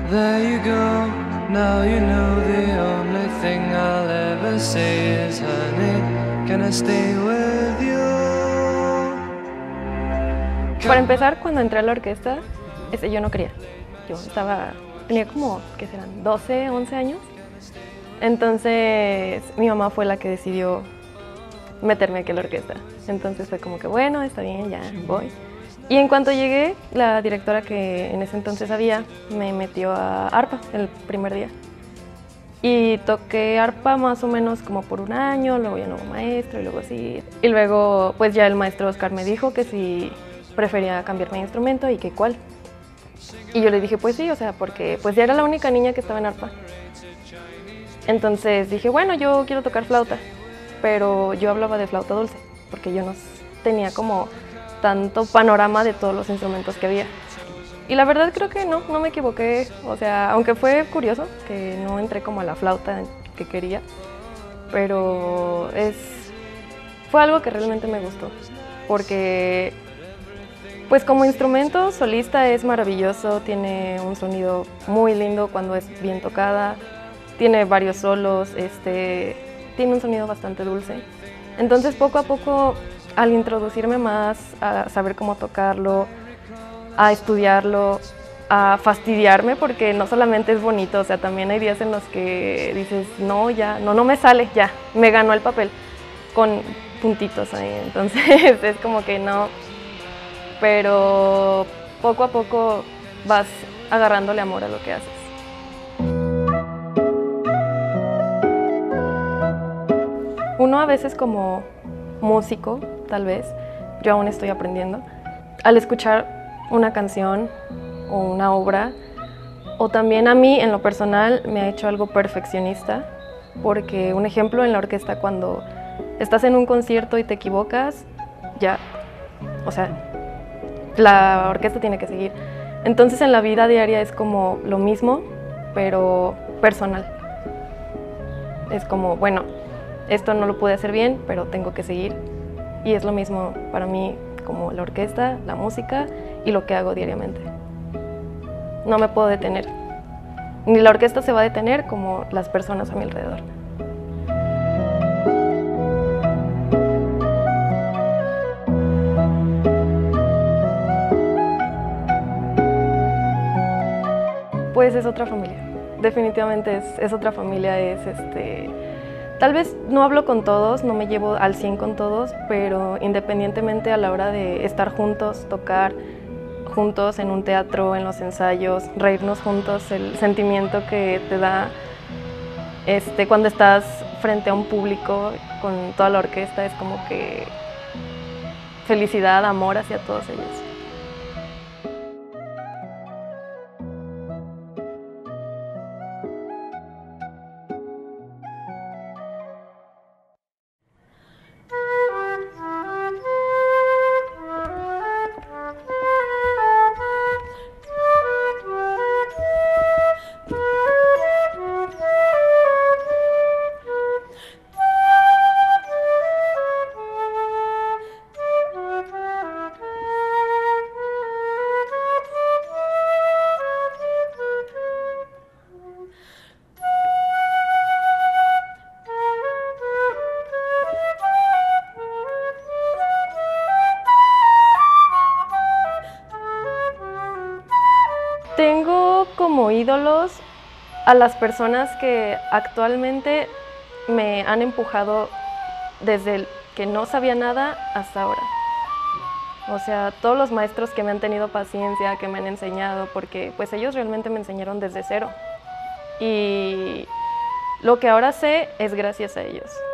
There you go, now you know the only thing I'll ever say is honey, can I stay with you? Para empezar, cuando entré a la orquesta, yo no quería. Tenía como, ¿qué serán? 12, 11 años. Entonces, mi mamá fue la que decidió meterme aquí a la orquesta. Entonces fue como que, bueno, está bien, ya voy. Y en cuanto llegué, la directora que en ese entonces había, me metió a arpa el primer día. Y toqué arpa más o menos como por un año, luego ya no hubo maestro y luego así. Y luego pues ya el maestro Oscar me dijo que si prefería cambiarme de instrumento y que cuál. Y yo le dije pues sí, o sea, porque pues ya era la única niña que estaba en arpa. Entonces dije, bueno, yo quiero tocar flauta, pero yo hablaba de flauta dulce, porque yo no tenía como tanto panorama de todos los instrumentos que había. Y la verdad creo que no me equivoqué, o sea, aunque fue curioso que no entré como a la flauta que quería, pero fue algo que realmente me gustó, porque pues como instrumento solista es maravilloso, tiene un sonido muy lindo cuando es bien tocada, tiene varios solos, tiene un sonido bastante dulce. Entonces poco a poco, al introducirme más a saber cómo tocarlo, a estudiarlo, a fastidiarme, porque no solamente es bonito, o sea, también hay días en los que dices, no, ya, no me sale, ya, me ganó el papel, con puntitos ahí, entonces es como que no, pero poco a poco vas agarrándole amor a lo que haces. Uno a veces como músico, tal vez, yo aún estoy aprendiendo, al escuchar una canción o una obra, o también a mí en lo personal me ha hecho algo perfeccionista, porque un ejemplo en la orquesta, cuando estás en un concierto y te equivocas, ya, o sea, la orquesta tiene que seguir. Entonces en la vida diaria es como lo mismo, pero personal. Es como, bueno, esto no lo pude hacer bien, pero tengo que seguir. Y es lo mismo para mí como la orquesta, la música y lo que hago diariamente. No me puedo detener. Ni la orquesta se va a detener como las personas a mi alrededor. Pues es otra familia. Definitivamente es otra familia, tal vez no hablo con todos, no me llevo al 100 con todos, pero independientemente a la hora de estar juntos, tocar juntos en un teatro, en los ensayos, reírnos juntos, el sentimiento que te da cuando estás frente a un público con toda la orquesta es como que felicidad, amor hacia todos ellos. Tengo como ídolos a las personas que actualmente me han empujado desde que no sabía nada hasta ahora. O sea, todos los maestros que me han tenido paciencia, que me han enseñado, porque pues ellos realmente me enseñaron desde cero. Y lo que ahora sé es gracias a ellos.